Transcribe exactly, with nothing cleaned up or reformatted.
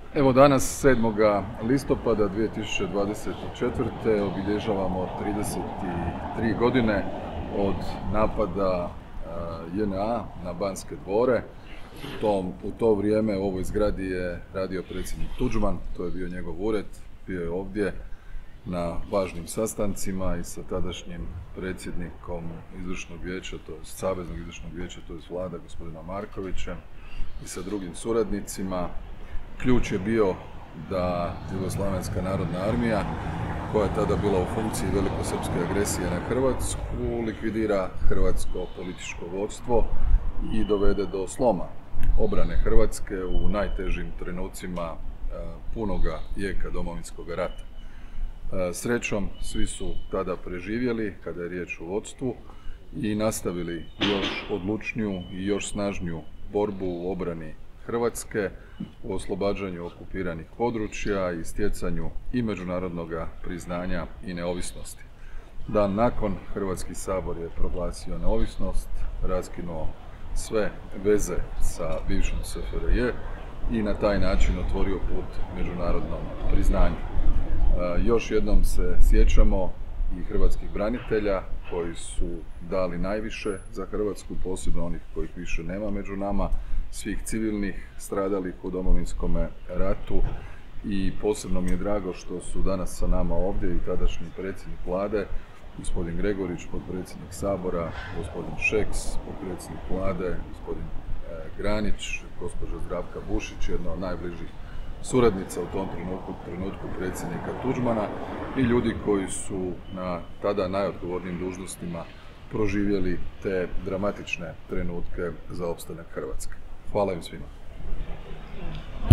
Evo danas sedmog listopada dvije tisuće dvadeset četvrte. obilježavamo trideset tri godine od napada J N A na Banske dvore. U, tom, u to vrijeme u ovoj zgradi je radio predsjednik Tuđman, to je bio njegov ured, bio je ovdje na važnim sastancima i sa tadašnjim predsjednikom izvršnog vijeća, to je Saveznog izvršnog vijeća, to je vlada, gospodinom Markovićem i sa drugim suradnicima. Ključ je bio da Jugoslavenska narodna armija, koja je tada bila u funkciji velikosrpske agresije na Hrvatsku, likvidira hrvatsko političko vodstvo i dovede do sloma obrane Hrvatske u najtežim trenucima punoga jeka Domovinskog rata. Srećom, svi su tada preživjeli kada je riječ o vodstvu i nastavili još odlučniju i još snažniju borbu u obrani Hrvatske, u oslobađanju okupiranih područja i stjecanju i međunarodnog priznanja i neovisnosti. Dan nakon Hrvatski sabor je proglasio neovisnost, raskinuo sve veze sa bivšom S F R J i na taj način otvorio put međunarodnom priznanju. Još jednom se sjećamo i hrvatskih branitelja koji su dali najviše za Hrvatsku, posebno onih kojih više nema među nama, svih civilnih stradalih u Domovinskom ratu i posebno mi je drago što su danas sa nama ovdje i tadašnji predsjednik vlade, gospodin Gregorić, potpredsjednik Sabora, gospodin Šeks, potpredsjednik vlade, gospodin Granić, gospođa Zdravka Bušić, jedna od najbližih suradnica u tom trenutku, trenutku predsjednika Tuđmana i ljudi koji su na tada najodgovornijim dužnostima proživjeli te dramatične trenutke za opstanak Hrvatske. Hvala im svima.